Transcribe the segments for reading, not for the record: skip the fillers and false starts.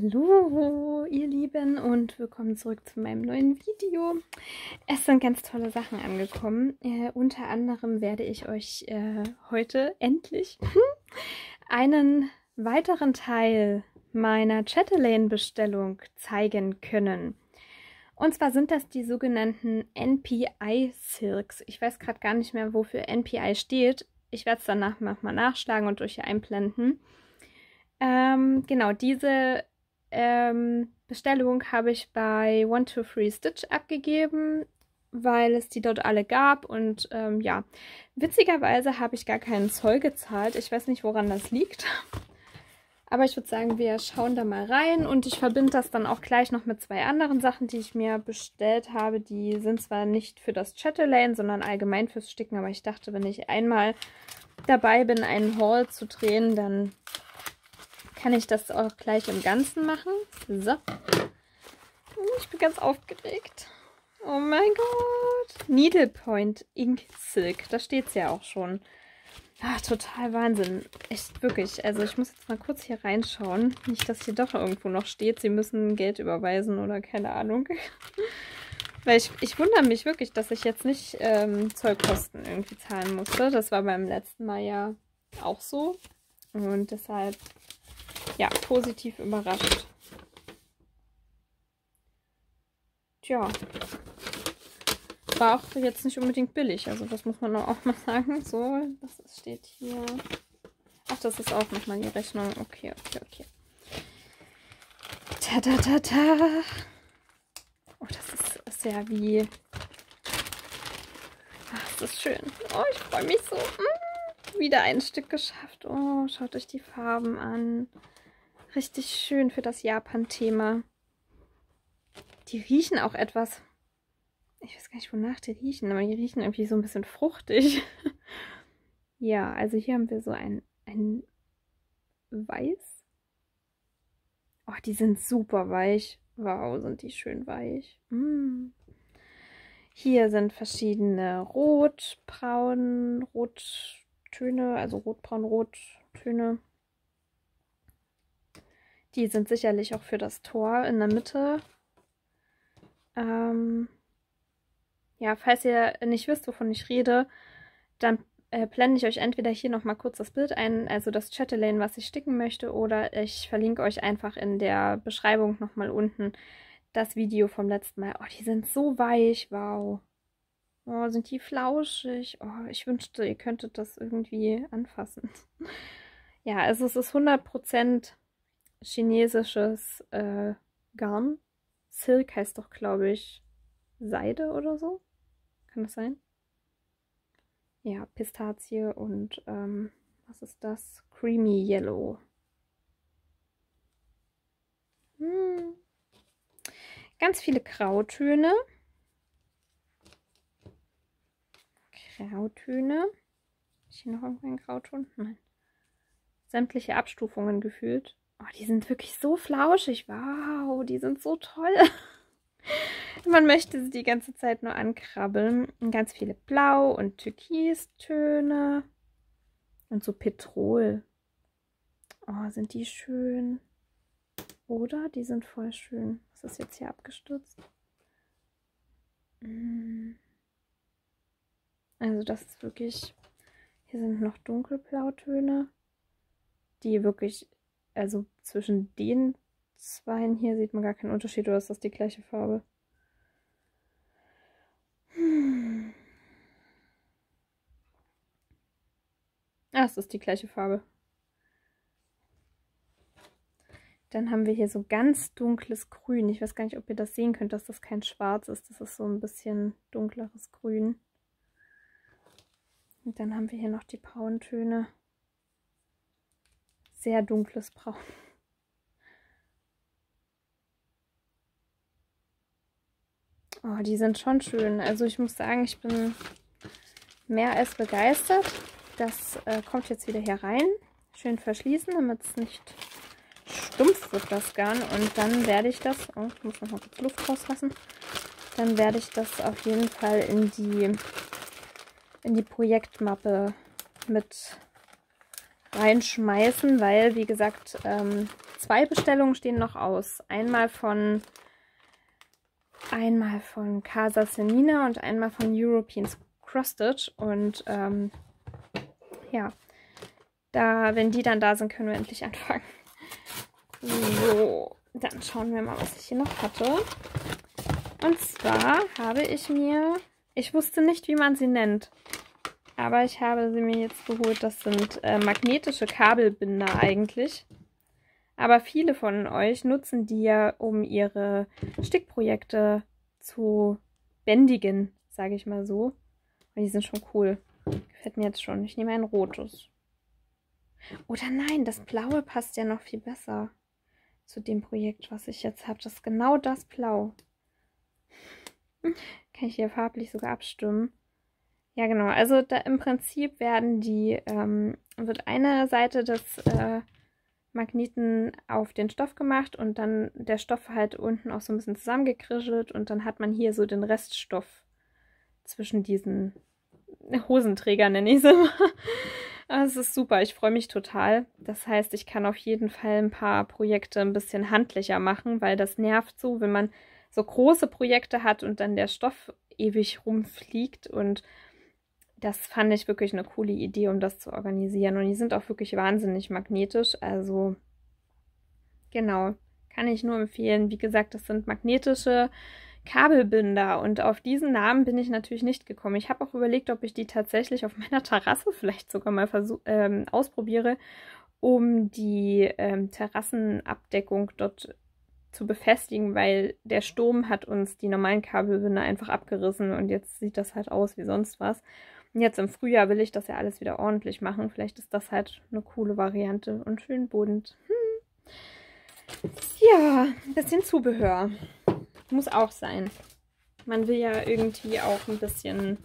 Hallo ihr Lieben und willkommen zurück zu meinem neuen Video. Es sind ganz tolle Sachen angekommen. Unter anderem werde ich euch heute endlich einen weiteren Teil meiner Chatelaine-Bestellung zeigen können. Und zwar sind das die sogenannten NPI Silks. Ich weiß gerade gar nicht mehr, wofür NPI steht. Ich werde es danach mal nachschlagen und euch hier einblenden. Genau, diese Bestellung habe ich bei 123 Stitch abgegeben, weil es die dort alle gab. Und ja, witzigerweise habe ich gar keinen Zoll gezahlt. Ich weiß nicht, woran das liegt. Aber ich würde sagen, wir schauen da mal rein. Und ich verbinde das dann auch gleich noch mit zwei anderen Sachen, die ich mir bestellt habe. Die sind zwar nicht für das Chatelaine, sondern allgemein fürs Sticken. Aber ich dachte, wenn ich einmal dabei bin, einen Haul zu drehen, dann kann ich das auch gleich im Ganzen machen. So. Ich bin ganz aufgeregt. Oh mein Gott. Needlepoint Ink Silk. Da steht es ja auch schon. Ach, total Wahnsinn. Echt wirklich. Also ich muss jetzt mal kurz hier reinschauen. Nicht, dass hier doch irgendwo noch steht, sie müssen Geld überweisen oder keine Ahnung. Weil ich wundere mich wirklich, dass ich jetzt nicht Zollkosten irgendwie zahlen musste. Das war beim letzten Mal ja auch so. Und deshalb, ja, positiv überrascht. Tja. War auch jetzt nicht unbedingt billig, also das muss man auch mal sagen. So, was steht hier? Ach, das ist auch nochmal die Rechnung. Okay. Ta. Oh, das ist ja wie... Ach, das ist schön. Oh, ich freue mich so. Wieder ein Stück geschafft. Oh, schaut euch die Farben an. Richtig schön für das Japan-Thema. Die riechen auch etwas... Ich weiß gar nicht, wonach die riechen, aber die riechen irgendwie so ein bisschen fruchtig. Ja, also hier haben wir so ein Weiß. Oh, die sind super weich. Wow, sind die schön weich. Hier sind verschiedene Rottöne, also Rotbraun-Rottöne. Die sind sicherlich auch für das Tor in der Mitte. Ja, falls ihr nicht wisst, wovon ich rede, dann blende ich euch entweder hier nochmal kurz das Bild ein, also das Chatelaine, was ich sticken möchte, oder ich verlinke euch einfach in der Beschreibung nochmal unten das Video vom letzten Mal. Oh, die sind so weich, wow. Oh, sind die flauschig. Oh, ich wünschte, ihr könntet das irgendwie anfassen. Ja, also es ist 100% chinesisches Garn. Silk heißt doch, glaube ich, Seide oder so. Kann das sein? Ja, Pistazie und was ist das? Creamy Yellow. Ganz viele Grautöne. Habe ich hier noch irgendeinen Grauton? Nein. Sämtliche Abstufungen gefühlt. Oh, die sind wirklich so flauschig. Wow, die sind so toll. Man möchte sie die ganze Zeit nur ankrabbeln. Und ganz viele Blau- und Türkistöne. Und so Petrol. Oh, sind die schön. Oder? Die sind voll schön. Was ist jetzt hier abgestürzt? Also das ist wirklich... Hier sind noch dunkelblautöne. Die wirklich... Also zwischen den zweien hier sieht man gar keinen Unterschied. Oder ist das die gleiche Farbe? Ah, es ist die gleiche Farbe. Dann haben wir hier so ganz dunkles Grün. Ich weiß gar nicht, ob ihr das sehen könnt, dass das kein Schwarz ist. Das ist so ein bisschen dunkleres Grün. Und dann haben wir hier noch die Brauntöne. Sehr dunkles Braun. Oh, die sind schon schön. Also ich muss sagen, ich bin mehr als begeistert. Das kommt jetzt wieder hier rein. Schön verschließen, damit es nicht stumpf wird, das Garn. Und dann werde ich das... Oh, ich muss noch mal kurz Luft rauslassen. Dann werde ich das auf jeden Fall in die Projektmappe mit reinschmeißen, weil, wie gesagt, 2 Bestellungen stehen noch aus. Einmal von Casa Semina und einmal von European Cross Stitch. Und ja, wenn die dann da sind, können wir endlich anfangen. So, dann schauen wir mal, was ich hier noch hatte. Und zwar habe ich wusste nicht, wie man sie nennt, aber ich habe sie mir jetzt geholt. Das sind magnetische Kabelbinder eigentlich. Aber viele von euch nutzen die ja, um ihre Stickprojekte zu bändigen, sage ich mal so. Und die sind schon cool. Gefällt mir jetzt schon. Ich nehme ein rotes. Oder nein, das blaue passt ja noch viel besser zu dem Projekt, was ich jetzt habe. Das ist genau das Blau. Kann ich hier farblich sogar abstimmen. Ja, genau. Also da im Prinzip wird eine Seite des Magneten auf den Stoff gemacht und dann der Stoff halt unten auch so ein bisschen zusammengekrischelt und dann hat man hier so den Reststoff zwischen diesen Hosenträgern, nenne ich sie mal. Das ist super, ich freue mich total. Das heißt, ich kann auf jeden Fall ein paar Projekte ein bisschen handlicher machen, weil das nervt so, wenn man so große Projekte hat und dann der Stoff ewig rumfliegt. Und das fand ich wirklich eine coole Idee, um das zu organisieren. Und die sind auch wirklich wahnsinnig magnetisch. Also genau, kann ich nur empfehlen. Wie gesagt, das sind magnetische Kabelbinder und auf diesen Namen bin ich natürlich nicht gekommen. Ich habe auch überlegt, ob ich die tatsächlich auf meiner Terrasse vielleicht sogar mal ausprobiere, um die Terrassenabdeckung dort zu befestigen, weil der Sturm hat uns die normalen Kabelbinder einfach abgerissen und jetzt sieht das halt aus wie sonst was. Und jetzt im Frühjahr will ich das ja alles wieder ordentlich machen. Vielleicht ist das halt eine coole Variante und schön bunt. Ja, ein bisschen Zubehör. Muss auch sein. Man will ja irgendwie auch ein bisschen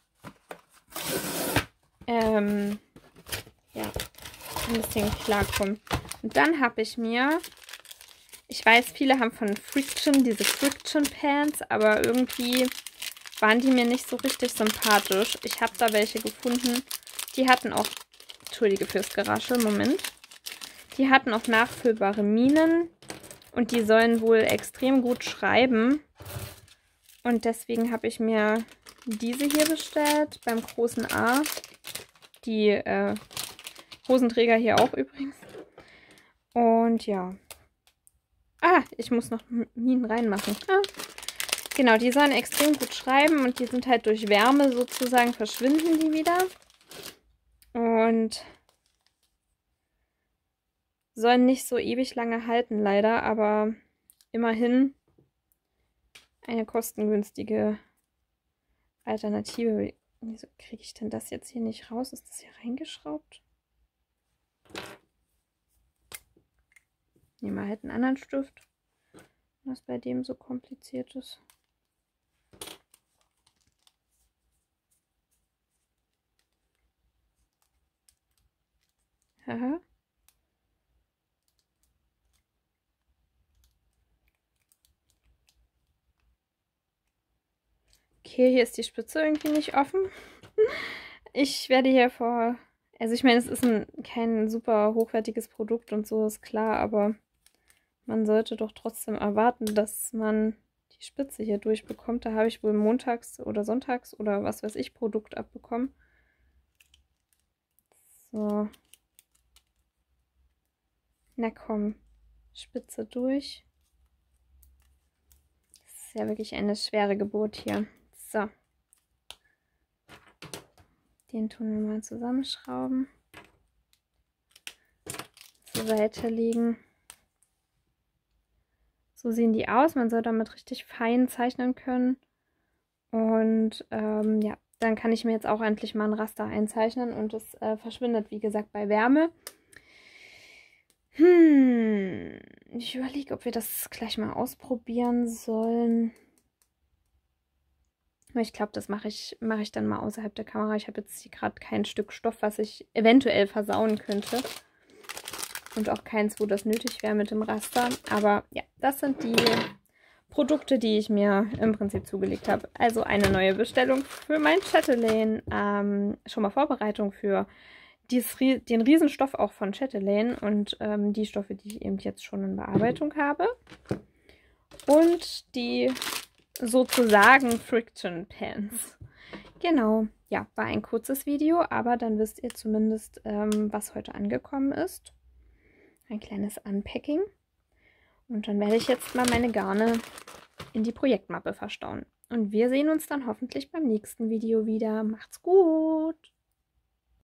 ein bisschen klarkommen. Und dann habe ich mir, ich weiß, viele haben von Friction diese Friction Pants, aber irgendwie waren die mir nicht so richtig sympathisch. Ich habe da welche gefunden, die hatten auch, entschuldige fürs Geraschel, Moment. Die hatten auch nachfüllbare Minen. Und die sollen wohl extrem gut schreiben. Und deswegen habe ich mir diese hier bestellt, beim großen A. Die Hosenträger hier auch übrigens. Und ja. Ah, ich muss noch Minen reinmachen. Ah. Genau, die sollen extrem gut schreiben und die sind halt durch Wärme sozusagen, verschwinden die wieder. Und sollen nicht so ewig lange halten, leider, aber immerhin eine kostengünstige Alternative. Wieso kriege ich denn das jetzt hier nicht raus? Ist das hier reingeschraubt? Nehmen wir halt einen anderen Stift, was bei dem so kompliziert ist. Haha. Okay, hier ist die Spitze irgendwie nicht offen. Ich werde hier also ich meine, es ist kein super hochwertiges Produkt und so, ist klar, aber man sollte doch trotzdem erwarten, dass man die Spitze hier durchbekommt. Da habe ich wohl montags oder sonntags oder was weiß ich Produkt abbekommen. So. Na komm, Spitze durch. Das ist ja wirklich eine schwere Geburt hier. So. Den tun wir mal zusammenschrauben. Zur Seite legen. So sehen die aus. Man soll damit richtig fein zeichnen können. Und ja, dann kann ich mir jetzt auch endlich mal ein Raster einzeichnen. Und es verschwindet, wie gesagt, bei Wärme. Ich überlege, ob wir das gleich mal ausprobieren sollen. Ich glaube, das mache ich dann mal außerhalb der Kamera. Ich habe jetzt hier gerade kein Stück Stoff, was ich eventuell versauen könnte. Und auch keins, wo das nötig wäre mit dem Raster. Aber ja, das sind die Produkte, die ich mir im Prinzip zugelegt habe. Also eine neue Bestellung für mein Chatelaine. Schon mal Vorbereitung für den Riesenstoff auch von Chatelaine und die Stoffe, die ich eben jetzt schon in Bearbeitung habe. Und die sozusagen Friction Pants. Genau, ja, war ein kurzes Video, aber dann wisst ihr zumindest, was heute angekommen ist. Ein kleines Unpacking. Und dann werde ich jetzt mal meine Garne in die Projektmappe verstauen. Und wir sehen uns dann hoffentlich beim nächsten Video wieder. Macht's gut!